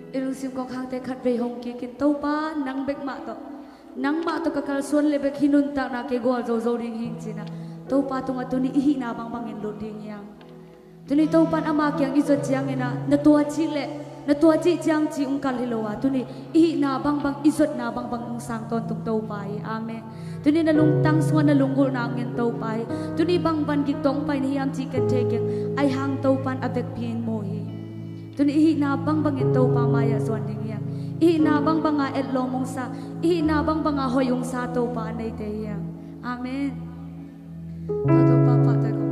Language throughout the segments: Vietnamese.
Ilung sim kong hang te khat ve hong ki kin to pa nang bek ma to kakal suan le bek hinun tak na ke gol zo zo ding hing china to pa tunga tuni hi na bang bang in lo ding yang tuni to pan ama kyang izot chiang ena na tua chi le na tua chi chiang chi ung kal hilowa tuni hi na bang bang izot na bang bang ung sang ton tung to pai amen tuni na lung tang suan na lunggul na ngin to pai tuni bang ban ki tong pai ni yam chi kan te kyang ai hang to pan avek pin mo hi tuni hi na bang bang in to pa maya suan ding yang i na bang bang a et lo mong sa i na bang bang a hoyong sa to pa nei te yang amen to pa pa ta ko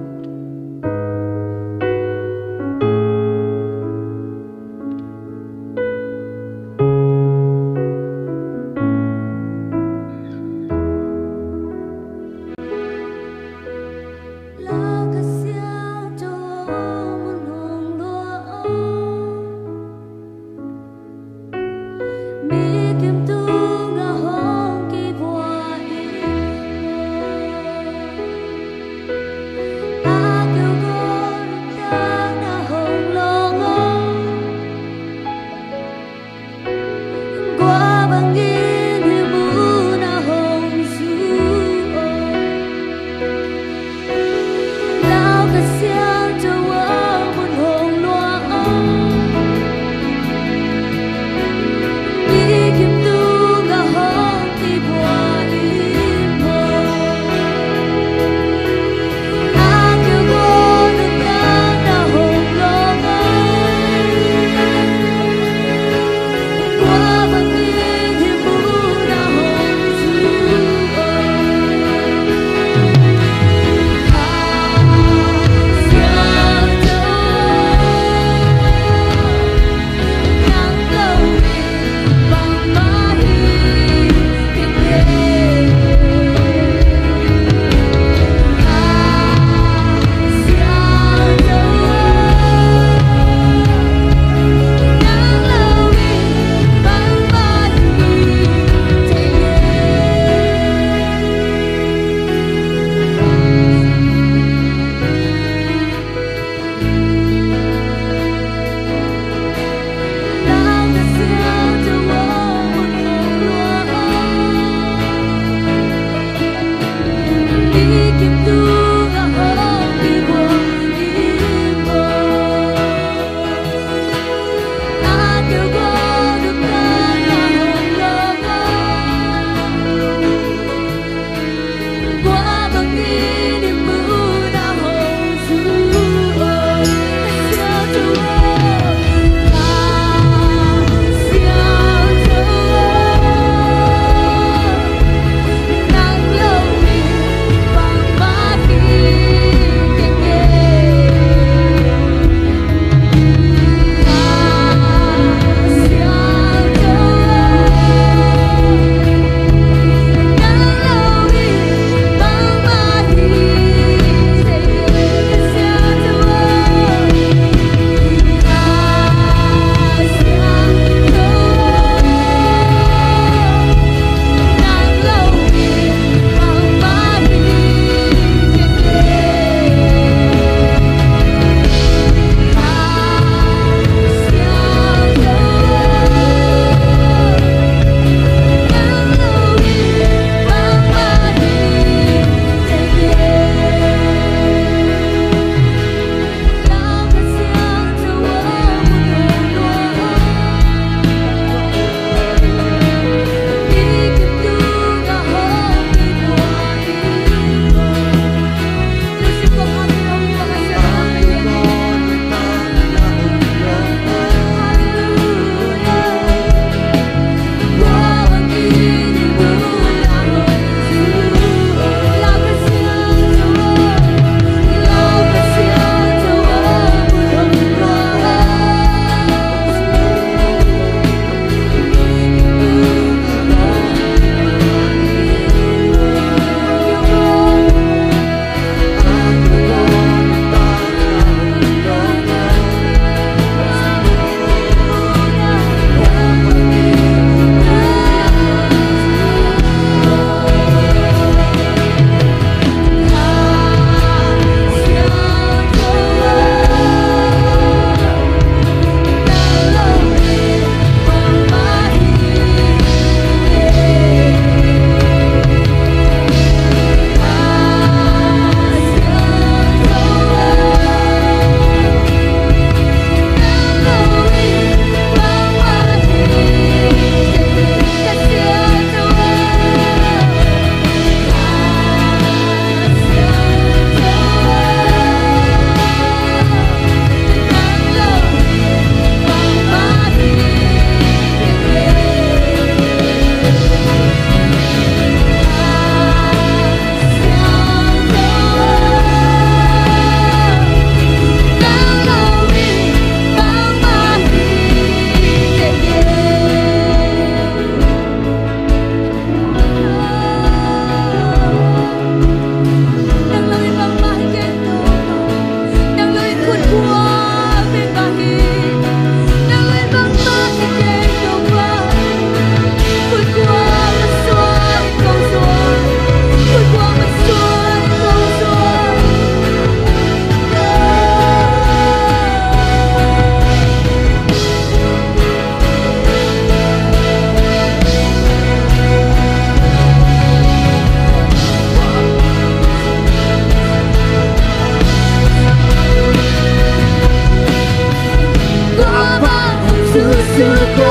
xưa cô